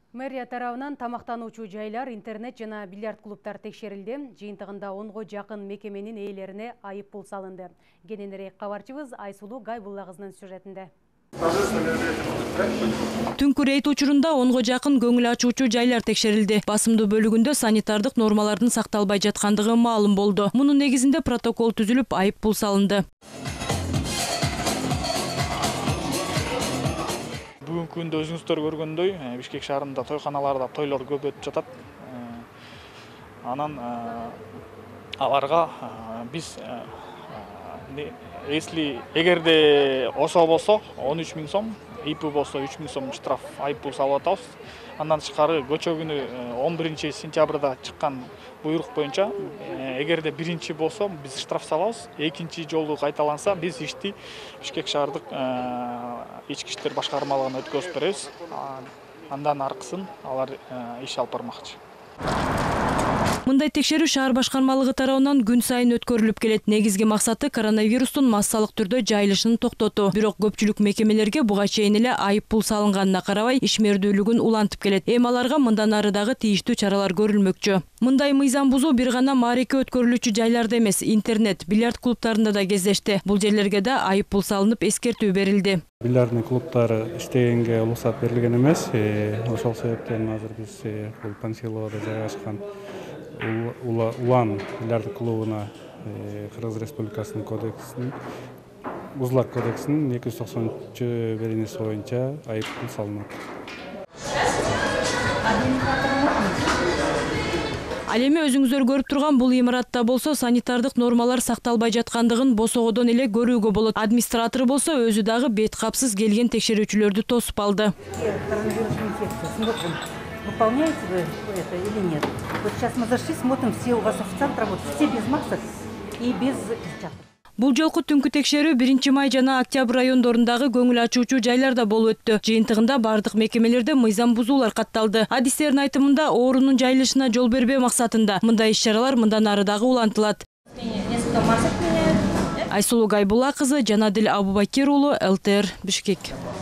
Мэрия тарабынан тамактануучу жайлар, интернет жана бильярд клубтар текшерилди. Жыйынтыгында 10га жакын мекеменин ээлерине айып пул салынды. Кененирээк кабарчыбыз Айсулуу Гайбулла кызынын сюжетинде. Түнкү рейд учурунда 10га жакын көңүл ачуучу жайлар текшерилди. Басымдуу бөлүгүндө санитардык нормалардын сакталбай жаткандыгы маалым болду. Мунун негизинде протокол түзүлүп, айып пул салынды. Бүгүнкү күндө өзүңүздөр көргөндөй, Бишкек шаарында тойканаларда тойлор көп өтүп жатат. Анан аларга биз эгерде ОСО болсо 13 000 сом, ИП болсо 3 000 сом штраф айып пул салып атабыз. Андан тышкары көчө күнү 11 сентябрда чыккан буйрук боюнча эгерде биринчи болсо биз штраф салабыз, экинчи жолу кайталанса биз ишти Бишкек шаардык ички иштер башкармалыгына өткөзүп беребиз. Андан аркысын алар иш алып бармакчы. Мындай текшерүү шаар башкармалыгы тарабынан күн сайын өткөрүлүп келет. Негизги максаты коронавирустун массалык түрдө жайылышын токтотуу. Бирок көпчүлүк мекемелерге буга чейин эле айып пул салынганына карабай ишмердүүлүгүн улантып келет. Эми аларга мындан ары дагы тийиштүү чаралар көрүлмөкчү. Мындай мыйзам бузуу бир гана маареке өткөрүлүүчү жайларда эмес, интернет, бильярд клубтарында да кездешти. Бул жерлерге да айып пул салынып, эскертүү берилди. Бильярдный клубтары иштегенге уруксат берилген эмес. Ошол себептен азыр биз бул Панфиловдо жайгашкан Улан бильярд клубуна Кыргыз Республикасынын кодексинин Узлар кодексинин 290-беренеси боюнча айып пул салынат. Ал эми өзүңүздөр көрүп турган бул имаратта болсо санитардык нормалар сакталбай жаткандыгын босогодон эле көрүүгө болот. Администратор болсо өзү дагы бет капсыз келген текшерүүчүлөрдү тосуп алды. Выполняете вы это или нет? Вот сейчас мы зашли, смотрим, все у вас официанты работают, все без масок и без перчаток. Бул жолку түнкү текшерүү 1 май жана октябрь райондорундагы көңүл ачуучу жайларда болуп өттү. Жыйынтыгында бардык мекемелерде мыйзам бузуулар катталды. Адистердин айтымында оорунун жайылышына жол бербөө максатында мындай иш-чаралар мындан ары дагы улантылат. Айсулуу Гайбулла кызы, Жанадил Абубакир уулу, ЛТР, Бишкек.